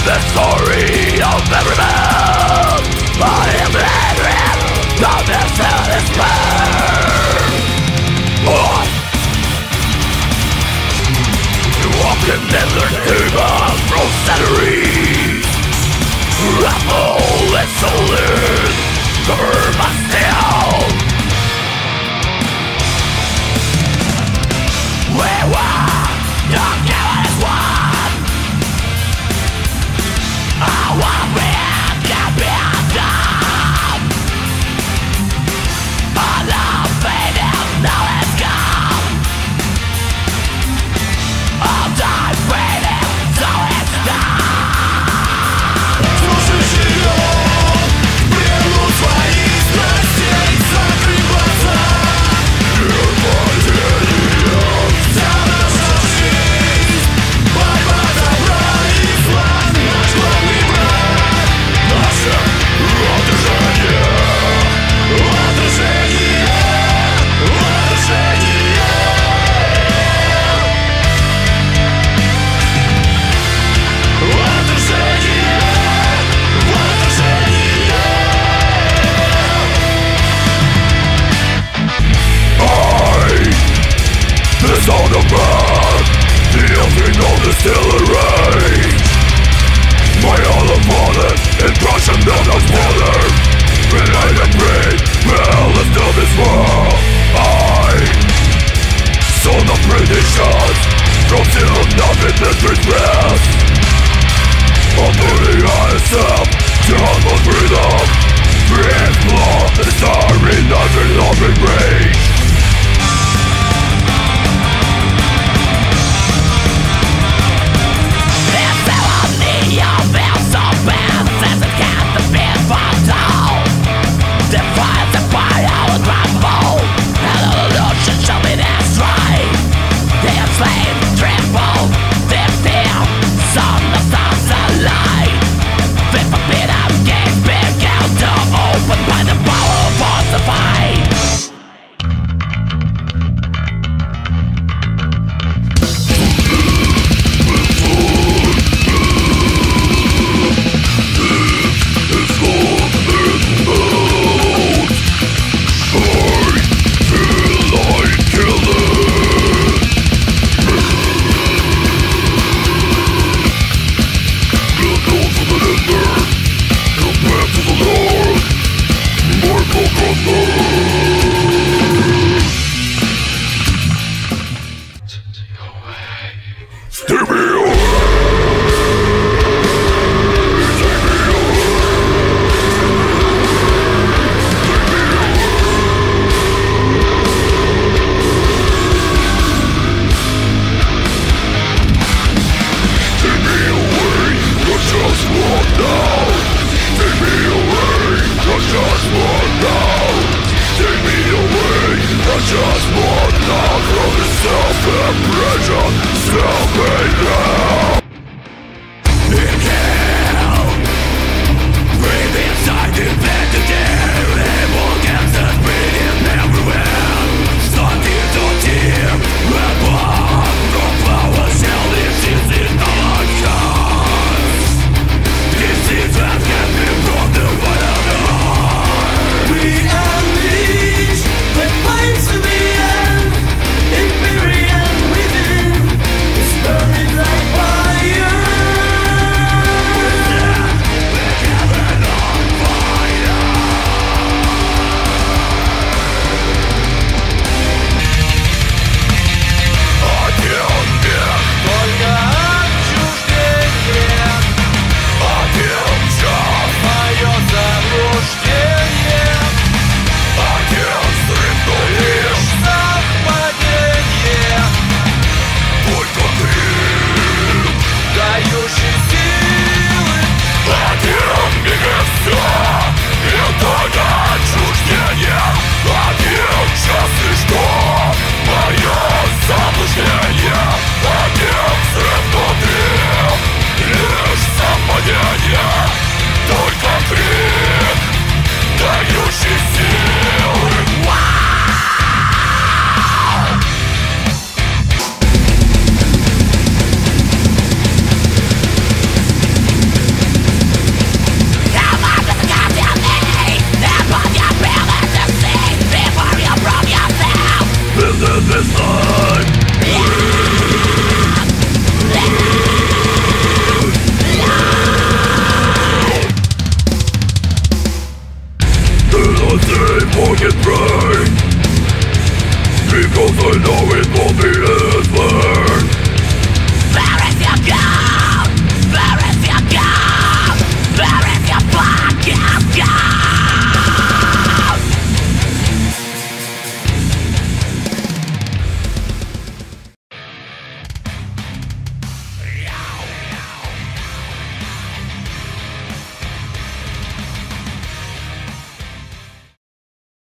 the story of every man. I am living on this despair. Walking in their human from centuries, raffle and solid, cover my steel. We want to give us one. I want to be undone. All of fading, now it's gone. All die fading, so it's done. Слушай ее, плену своих страстей, закрой глаза. Вся наша жизнь, борьба добра и зла, наш главный враг. Наше отражение, отражение, отражение. The sound of man, the elfing of the still rage. My all fallen, impression of the father. When I am prayed, well, lift up his world. I, son of perdition, from still nothing mystery's breath. Unworthy myself, to humble freedom. Free and blood, the starry nothing loving rage. Just one now from the self-impression, self-hatred.